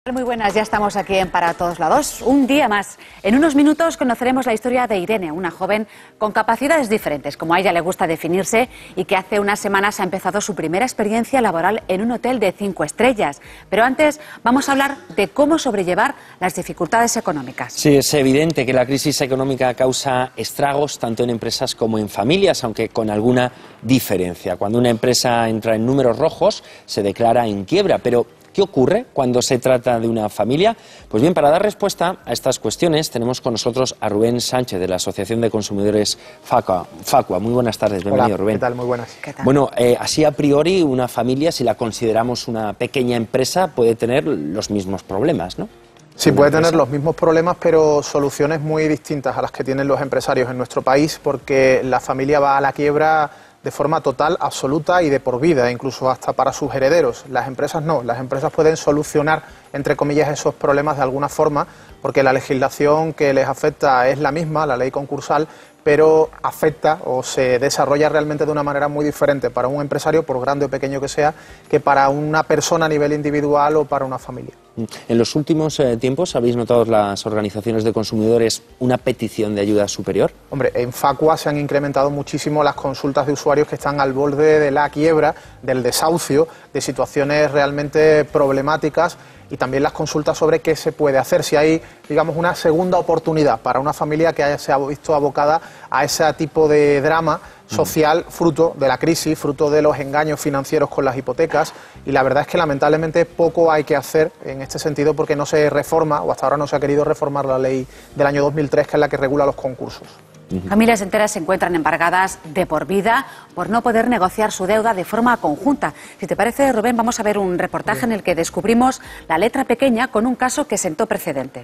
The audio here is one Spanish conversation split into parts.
Muy buenas, ya estamos aquí en Para Todos Lados, un día más. En unos minutos conoceremos la historia de Irene, una joven con capacidades diferentes, como a ella le gusta definirse, y que hace unas semanas ha empezado su primera experiencia laboral en un hotel de 5 estrellas. Pero antes vamos a hablar de cómo sobrellevar las dificultades económicas. Sí, es evidente que la crisis económica causa estragos tanto en empresas como en familias, aunque con alguna diferencia. Cuando una empresa entra en números rojos, se declara en quiebra, pero ¿qué ocurre cuando se trata de una familia? Pues bien, para dar respuesta a estas cuestiones tenemos con nosotros a Rubén Sánchez de la Asociación de Consumidores Facua. Muy buenas tardes, bienvenido. Hola, Rubén. ¿Qué tal? Muy buenas. ¿Qué tal? Bueno, así a priori una familia, si la consideramos una pequeña empresa, puede tener los mismos problemas, ¿no? Sí, puede tener los mismos problemas, pero soluciones muy distintas a las que tienen los empresarios en nuestro país, porque la familia va a la quiebra de forma total, absoluta y de por vida, incluso hasta para sus herederos. Las empresas no, las empresas pueden solucionar, entre comillas, esos problemas de alguna forma, porque la legislación que les afecta es la misma, la ley concursal, pero afecta o se desarrolla realmente de una manera muy diferente para un empresario, por grande o pequeño que sea, que para una persona a nivel individual o para una familia. En los últimos tiempos, ¿habéis notado las organizaciones de consumidores una petición de ayuda superior? Hombre, en Facua se han incrementado muchísimo las consultas de usuarios que están al borde de la quiebra, del desahucio, de situaciones realmente problemáticas, y también las consultas sobre qué se puede hacer, si hay, digamos, una segunda oportunidad para una familia que se ha visto abocada a ese tipo de drama social fruto de la crisis, fruto de los engaños financieros con las hipotecas, y la verdad es que lamentablemente poco hay que hacer en este sentido porque no se reforma, o hasta ahora no se ha querido reformar la ley del año 2003, que es la que regula los concursos. Familias enteras se encuentran embargadas de por vida por no poder negociar su deuda de forma conjunta. Si te parece, Rubén, vamos a ver un reportaje en el que descubrimos la letra pequeña con un caso que sentó precedente.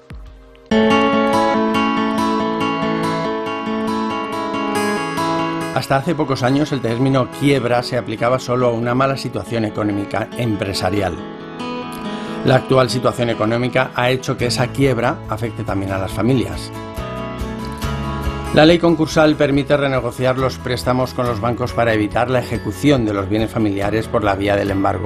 Hasta hace pocos años el término quiebra se aplicaba solo a una mala situación económica empresarial. La actual situación económica ha hecho que esa quiebra afecte también a las familias. La ley concursal permite renegociar los préstamos con los bancos para evitar la ejecución de los bienes familiares por la vía del embargo.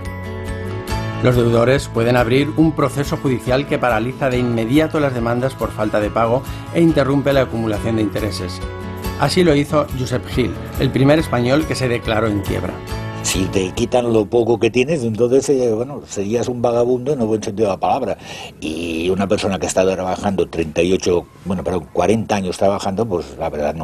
Los deudores pueden abrir un proceso judicial que paraliza de inmediato las demandas por falta de pago e interrumpe la acumulación de intereses. Así lo hizo Josep Gil, el primer español que se declaró en quiebra. Si te quitan lo poco que tienes, entonces, serías un vagabundo en el buen sentido de la palabra. Y una persona que ha estado trabajando 40 años trabajando, pues la verdad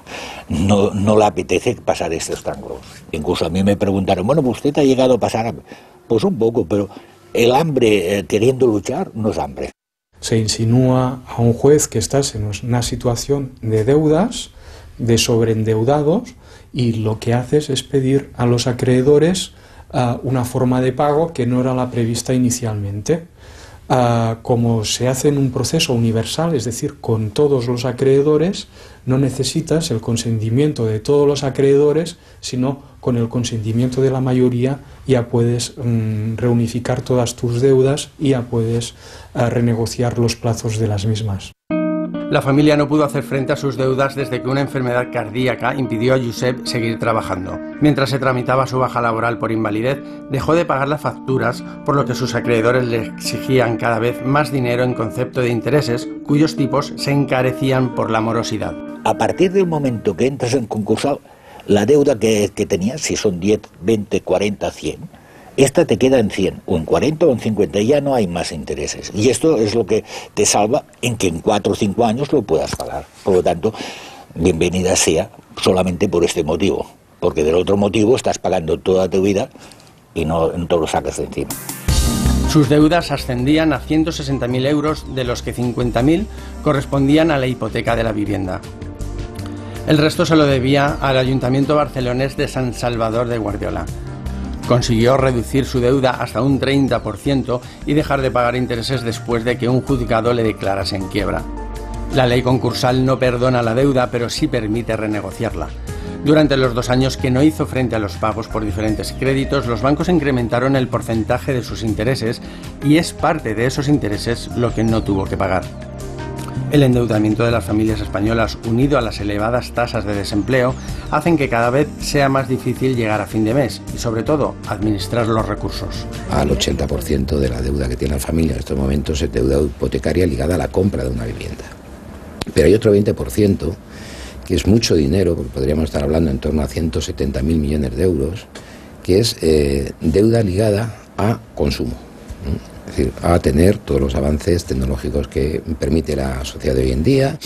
no le apetece pasar estos tangos. Incluso a mí me preguntaron, pues ¿usted ha llegado a pasar hambre? Pues un poco, pero el hambre queriendo luchar no es hambre. Se insinúa a un juez que estás en una situación de deudas, de sobreendeudados, y lo que haces es pedir a los acreedores una forma de pago que no era la prevista inicialmente. Como se hace en un proceso universal, es decir, con todos los acreedores, no necesitas el consentimiento de todos los acreedores, sino con el consentimiento de la mayoría ya puedes reunificar todas tus deudas y ya puedes renegociar los plazos de las mismas. La familia no pudo hacer frente a sus deudas desde que una enfermedad cardíaca impidió a Josep seguir trabajando. Mientras se tramitaba su baja laboral por invalidez, dejó de pagar las facturas, por lo que sus acreedores le exigían cada vez más dinero en concepto de intereses, cuyos tipos se encarecían por la morosidad. A partir del momento que entras en concursal, la deuda que tenías, si son 10, 20, 40, 100... esta te queda en 100, o en 40 o en 50, y ya no hay más intereses. Y esto es lo que te salva en que en 4 o 5 años lo puedas pagar. Por lo tanto, bienvenida sea solamente por este motivo. Porque del otro motivo estás pagando toda tu vida y no te lo sacas de encima. Sus deudas ascendían a 160.000 euros, de los que 50.000 correspondían a la hipoteca de la vivienda. El resto se lo debía al Ayuntamiento barcelonés de San Salvador de Guardiola. Consiguió reducir su deuda hasta un 30% y dejar de pagar intereses después de que un juzgado le declarase en quiebra. La ley concursal no perdona la deuda, pero sí permite renegociarla. Durante los 2 años que no hizo frente a los pagos por diferentes créditos, los bancos incrementaron el porcentaje de sus intereses y es parte de esos intereses lo que no tuvo que pagar. El endeudamiento de las familias españolas, unido a las elevadas tasas de desempleo, hacen que cada vez sea más difícil llegar a fin de mes y, sobre todo, administrar los recursos. Al 80% de la deuda que tiene la familia en estos momentos es deuda hipotecaria ligada a la compra de una vivienda. Pero hay otro 20%, que es mucho dinero, porque podríamos estar hablando en torno a 170.000 millones de euros, que es deuda ligada a consumo. Es decir, a tener todos los avances tecnológicos que permite la sociedad de hoy en día,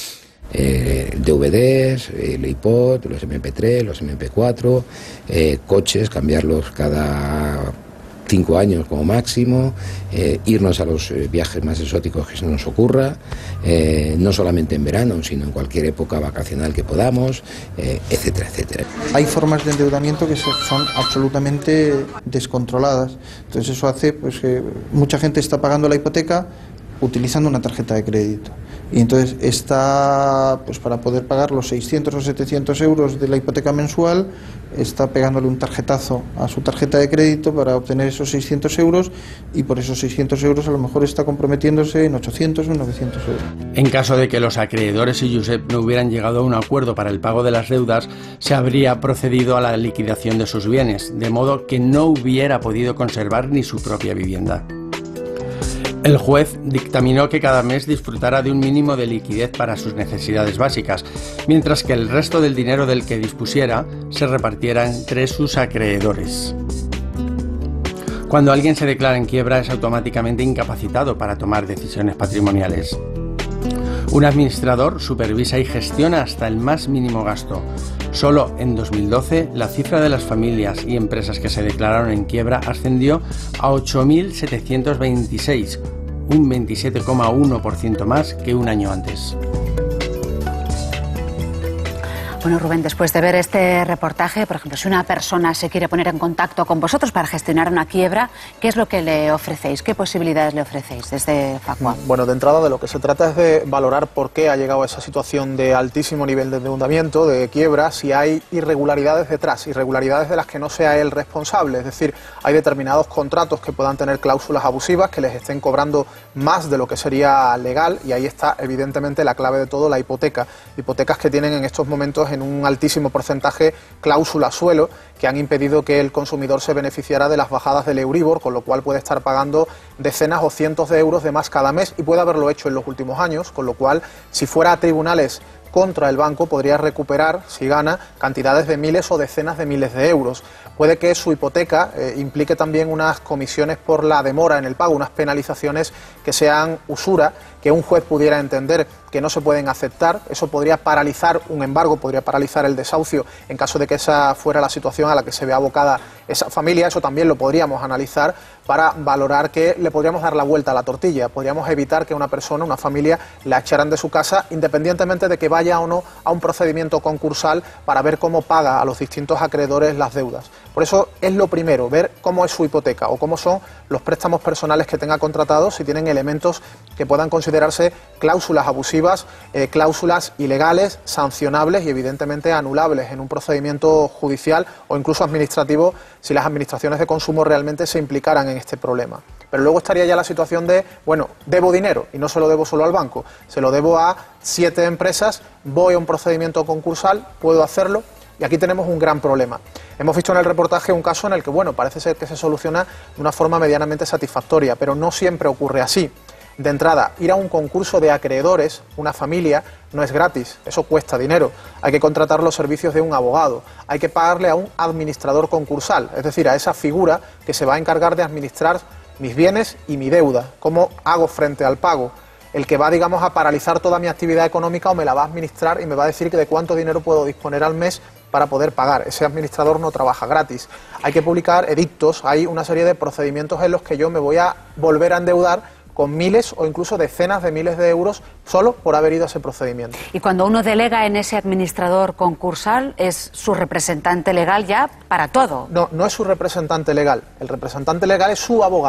DVDs, el iPod, los MP3, los MP4, coches, cambiarlos cada 5 años como máximo, irnos a los viajes más exóticos que se nos ocurra, no solamente en verano, sino en cualquier época vacacional que podamos, etcétera, etcétera. Hay formas de endeudamiento que son absolutamente descontroladas. Entonces eso hace pues, que mucha gente está pagando la hipoteca utilizando una tarjeta de crédito. Y entonces está, pues para poder pagar los 600 o 700 euros de la hipoteca mensual, está pegándole un tarjetazo a su tarjeta de crédito para obtener esos 600 euros y por esos 600 euros a lo mejor está comprometiéndose en 800 o 900 euros. En caso de que los acreedores y Josep no hubieran llegado a un acuerdo para el pago de las deudas, se habría procedido a la liquidación de sus bienes, de modo que no hubiera podido conservar ni su propia vivienda. El juez dictaminó que cada mes disfrutara de un mínimo de liquidez para sus necesidades básicas, mientras que el resto del dinero del que dispusiera se repartiera entre sus acreedores. Cuando alguien se declara en quiebra es automáticamente incapacitado para tomar decisiones patrimoniales. Un administrador supervisa y gestiona hasta el más mínimo gasto. Solo en 2012 la cifra de las familias y empresas que se declararon en quiebra ascendió a 8.726, un 27,1% más que un año antes. Bueno, Rubén, después de ver este reportaje, por ejemplo, si una persona se quiere poner en contacto con vosotros para gestionar una quiebra, ¿qué es lo que le ofrecéis? ¿Qué posibilidades le ofrecéis desde Facua? Bueno, de entrada de lo que se trata es de valorar por qué ha llegado a esa situación de altísimo nivel de endeudamiento, de quiebra, si hay irregularidades detrás, irregularidades de las que no sea él responsable. Es decir, hay determinados contratos que puedan tener cláusulas abusivas, que les estén cobrando más de lo que sería legal, y ahí está evidentemente la clave de todo, la hipoteca. Hipotecas que tienen en estos momentos en un altísimo porcentaje cláusula suelo, que han impedido que el consumidor se beneficiara de las bajadas del Euribor, con lo cual puede estar pagando decenas o cientos de euros de más cada mes y puede haberlo hecho en los últimos años, con lo cual si fuera a tribunales contra el banco podría recuperar, si gana, cantidades de miles o decenas de miles de euros. Puede que su hipoteca implique también unas comisiones por la demora en el pago, unas penalizaciones que sean usura, que un juez pudiera entender que no se pueden aceptar. Eso podría paralizar un embargo, podría paralizar el desahucio en caso de que esa fuera la situación a la que se ve abocada esa familia. Eso también lo podríamos analizar para valorar que le podríamos dar la vuelta a la tortilla. Podríamos evitar que una persona, una familia, la echaran de su casa independientemente de que vaya o no a un procedimiento concursal para ver cómo paga a los distintos acreedores las deudas. Por eso es lo primero, ver cómo es su hipoteca o cómo son los préstamos personales que tenga contratados, si tienen elementos que puedan considerarse cláusulas abusivas, cláusulas ilegales, sancionables y evidentemente anulables en un procedimiento judicial o incluso administrativo si las administraciones de consumo realmente se implicaran en este problema. Pero luego estaría ya la situación de, bueno, debo dinero y no se lo debo solo al banco, se lo debo a 7 empresas, voy a un procedimiento concursal, puedo hacerlo. Y aquí tenemos un gran problema. Hemos visto en el reportaje un caso en el que, bueno, parece ser que se soluciona de una forma medianamente satisfactoria, pero no siempre ocurre así. De entrada, ir a un concurso de acreedores, una familia, no es gratis, eso cuesta dinero. Hay que contratar los servicios de un abogado, hay que pagarle a un administrador concursal, es decir, a esa figura que se va a encargar de administrar mis bienes y mi deuda. ¿Cómo hago frente al pago? El que va, digamos, a paralizar toda mi actividad económica o me la va a administrar y me va a decir que de cuánto dinero puedo disponer al mes para poder pagar. Ese administrador no trabaja gratis. Hay que publicar edictos, hay una serie de procedimientos en los que yo me voy a volver a endeudar con miles o incluso decenas de miles de euros solo por haber ido a ese procedimiento. Y cuando uno delega en ese administrador concursal, ¿es su representante legal ya para todo? No, no es su representante legal. El representante legal es su abogado.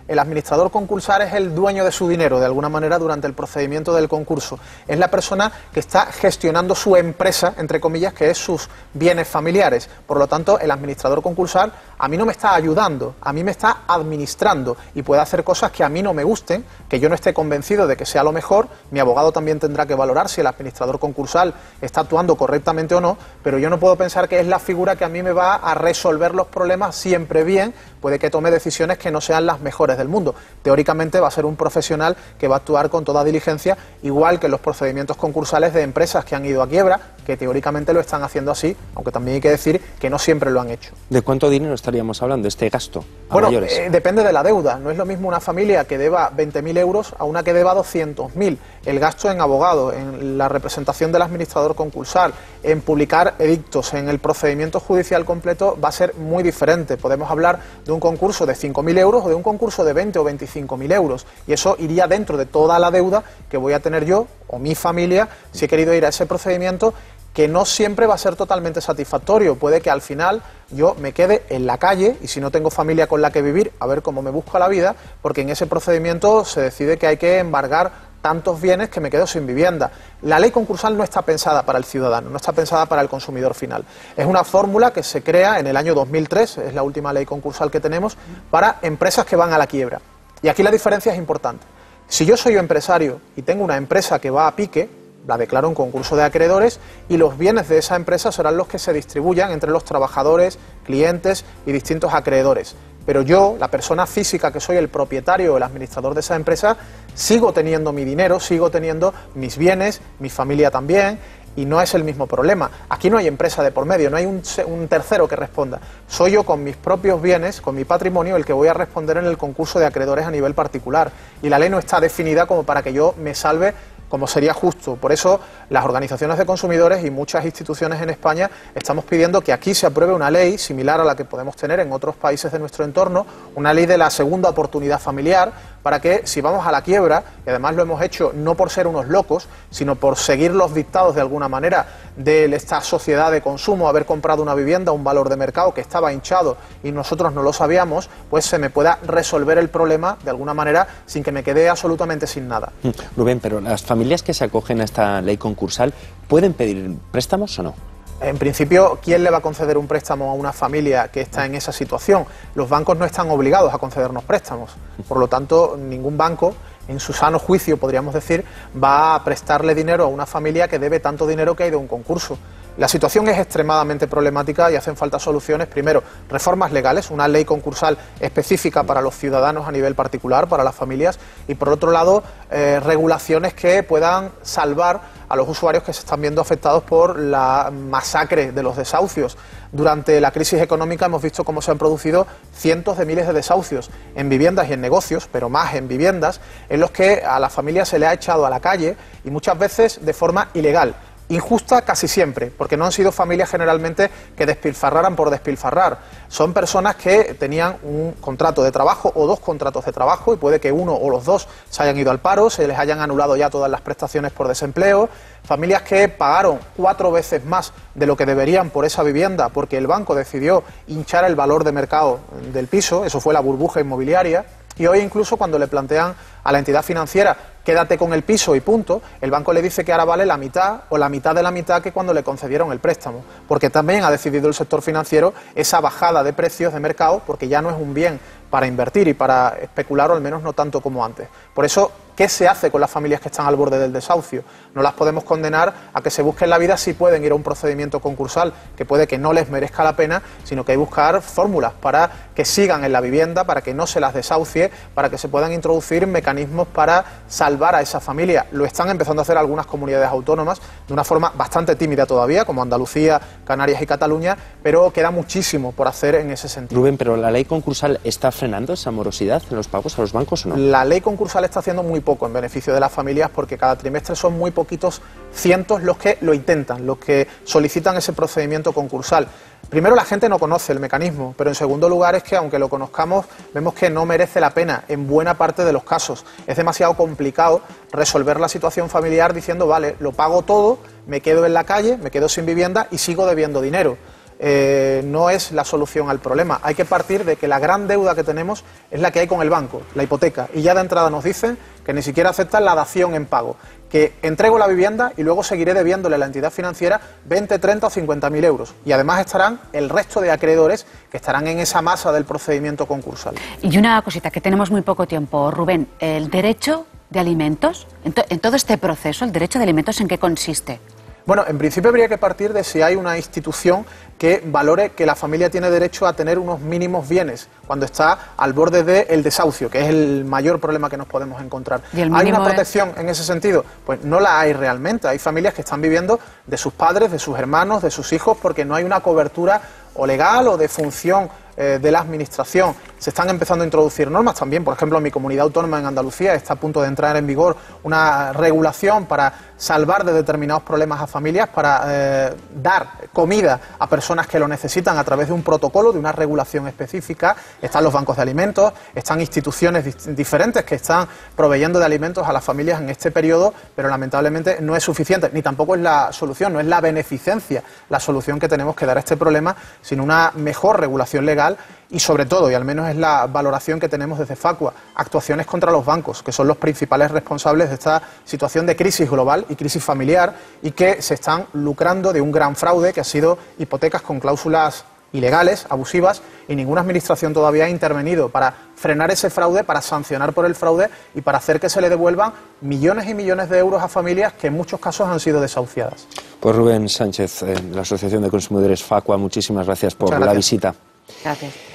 El administrador concursal es el dueño de su dinero, de alguna manera, durante el procedimiento del concurso. Es la persona que está gestionando su empresa, entre comillas, que es sus bienes familiares. Por lo tanto, el administrador concursal a mí no me está ayudando, a mí me está administrando y puede hacer cosas que a mí no me gusten, que yo no esté convencido de que sea lo mejor. Mi abogado también tendrá que valorar si el administrador concursal está actuando correctamente o no, pero yo no puedo pensar que es la figura que a mí me va a resolver los problemas siempre bien. Puede que tome decisiones que no sean las mejores del mundo. Teóricamente va a ser un profesional que va a actuar con toda diligencia, igual que los procedimientos concursales de empresas que han ido a quiebra, que teóricamente lo están haciendo así, aunque también hay que decir que no siempre lo han hecho. ¿De cuánto dinero estaríamos hablando, este gasto a mayores? Depende de la deuda. No es lo mismo una familia que deba 20.000 euros a una que deba 200.000. El gasto en abogado, en la representación del administrador concursal, en publicar edictos, en el procedimiento judicial completo va a ser muy diferente. Podemos hablar de un concurso de 5.000 euros o de un concurso de 20 o 25.000 euros. Y eso iría dentro de toda la deuda que voy a tener yo o mi familia si he querido ir a ese procedimiento, que no siempre va a ser totalmente satisfactorio. Puede que al final yo me quede en la calle y si no tengo familia con la que vivir, a ver cómo me busco la vida, porque en ese procedimiento se decide que hay que embargar tantos bienes que me quedo sin vivienda. La ley concursal no está pensada para el ciudadano, no está pensada para el consumidor final. Es una fórmula que se crea en el año 2003, es la última ley concursal que tenemos, para empresas que van a la quiebra. Y aquí la diferencia es importante. Si yo soy empresario y tengo una empresa que va a pique, la declaro en concurso de acreedores y los bienes de esa empresa serán los que se distribuyan entre los trabajadores, clientes y distintos acreedores. Pero yo, la persona física que soy el propietario o el administrador de esa empresa, sigo teniendo mi dinero, sigo teniendo mis bienes, mi familia también, y no es el mismo problema. Aquí no hay empresa de por medio, no hay un tercero que responda. Soy yo con mis propios bienes, con mi patrimonio, el que voy a responder en el concurso de acreedores a nivel particular. Y la ley no está definida como para que yo me salve como sería justo. Por eso las organizaciones de consumidores y muchas instituciones en España estamos pidiendo que aquí se apruebe una ley similar a la que podemos tener en otros países de nuestro entorno, una ley de la segunda oportunidad familiar, para que si vamos a la quiebra, y además lo hemos hecho no por ser unos locos, sino por seguir los dictados de alguna manera de esta sociedad de consumo, haber comprado una vivienda a un valor de mercado que estaba hinchado y nosotros no lo sabíamos, pues se me pueda resolver el problema de alguna manera sin que me quede absolutamente sin nada. Rubén, pero las familias que se acogen a esta ley concursal, ¿pueden pedir préstamos o no? En principio, ¿quién le va a conceder un préstamo a una familia que está en esa situación? Los bancos no están obligados a concedernos préstamos. Por lo tanto, ningún banco, en su sano juicio, podríamos decir, va a prestarle dinero a una familia que debe tanto dinero que ha ido a un concurso. La situación es extremadamente problemática y hacen falta soluciones. Primero, reformas legales, una ley concursal específica para los ciudadanos a nivel particular, para las familias, y por otro lado, regulaciones que puedan salvar a los usuarios que se están viendo afectados por la masacre de los desahucios. Durante la crisis económica hemos visto cómo se han producido cientos de miles de desahucios en viviendas y en negocios, pero más en viviendas, en los que a la familia se le ha echado a la calle y muchas veces de forma ilegal. Injusta casi siempre, porque no han sido familias generalmente que despilfarraran por despilfarrar. Son personas que tenían un contrato de trabajo o dos contratos de trabajo y puede que uno o los dos se hayan ido al paro, se les hayan anulado ya todas las prestaciones por desempleo. Familias que pagaron 4 veces más de lo que deberían por esa vivienda porque el banco decidió hinchar el valor de mercado del piso, eso fue la burbuja inmobiliaria. Y hoy incluso cuando le plantean a la entidad financiera quédate con el piso y punto, el banco le dice que ahora vale la mitad o la mitad de la mitad que cuando le concedieron el préstamo, porque también ha decidido el sector financiero esa bajada de precios de mercado porque ya no es un bien para invertir y para especular, o al menos no tanto como antes. Por eso, ¿qué se hace con las familias que están al borde del desahucio? No las podemos condenar a que se busquen la vida si pueden ir a un procedimiento concursal, que puede que no les merezca la pena, sino que hay que buscar fórmulas para que sigan en la vivienda, para que no se las desahucie, para que se puedan introducir mecanismos para salvar a esa familia. Lo están empezando a hacer algunas comunidades autónomas de una forma bastante tímida todavía, como Andalucía, Canarias y Cataluña, pero queda muchísimo por hacer en ese sentido. Rubén, pero ¿la ley concursal está frenando esa morosidad en los pagos a los bancos o no? La ley concursal está haciendo muy poco en beneficio de las familias porque cada trimestre son muy poquitos cientos los que lo intentan, los que solicitan ese procedimiento concursal. Primero, la gente no conoce el mecanismo, pero en segundo lugar es que aunque lo conozcamos, vemos que no merece la pena en buena parte de los casos. Es demasiado complicado resolver la situación familiar diciendo, vale, lo pago todo, me quedo en la calle, me quedo sin vivienda y sigo debiendo dinero. no es la solución al problema. Hay que partir de que la gran deuda que tenemos es la que hay con el banco, la hipoteca, y ya de entrada nos dicen que ni siquiera aceptan la dación en pago, que entrego la vivienda y luego seguiré debiéndole a la entidad financiera 20, 30 o 50.000 euros. Y además estarán el resto de acreedores que estarán en esa masa del procedimiento concursal. Y una cosita, que tenemos muy poco tiempo, Rubén, el derecho de alimentos, en todo este proceso, ¿el derecho de alimentos en qué consiste? Bueno, en principio habría que partir de si hay una institución que valore que la familia tiene derecho a tener unos mínimos bienes cuando está al borde del desahucio, que es el mayor problema que nos podemos encontrar. ¿Hay una protección en ese sentido? Pues no la hay realmente. Hay familias que están viviendo de sus padres, de sus hermanos, de sus hijos, porque no hay una cobertura o legal o de función de la administración. Se están empezando a introducir normas también, por ejemplo, en mi comunidad autónoma en Andalucía está a punto de entrar en vigor una regulación para salvar de determinados problemas a familias, para dar comida a personas que lo necesitan a través de un protocolo, de una regulación específica. Están los bancos de alimentos, están instituciones diferentes que están proveyendo de alimentos a las familias en este periodo, pero lamentablemente no es suficiente, ni tampoco es la solución, no es la beneficencia la solución que tenemos que dar a este problema, sino una mejor regulación legal y sobre todo, y al menos es la valoración que tenemos desde Facua, actuaciones contra los bancos, que son los principales responsables de esta situación de crisis global y crisis familiar y que se están lucrando de un gran fraude que ha sido hipotecas con cláusulas ilegales, abusivas, y ninguna administración todavía ha intervenido para frenar ese fraude, para sancionar por el fraude y para hacer que se le devuelvan millones y millones de euros a familias que en muchos casos han sido desahuciadas. Pues Rubén Sánchez, la Asociación de Consumidores Facua, muchísimas gracias por la visita. Gracias.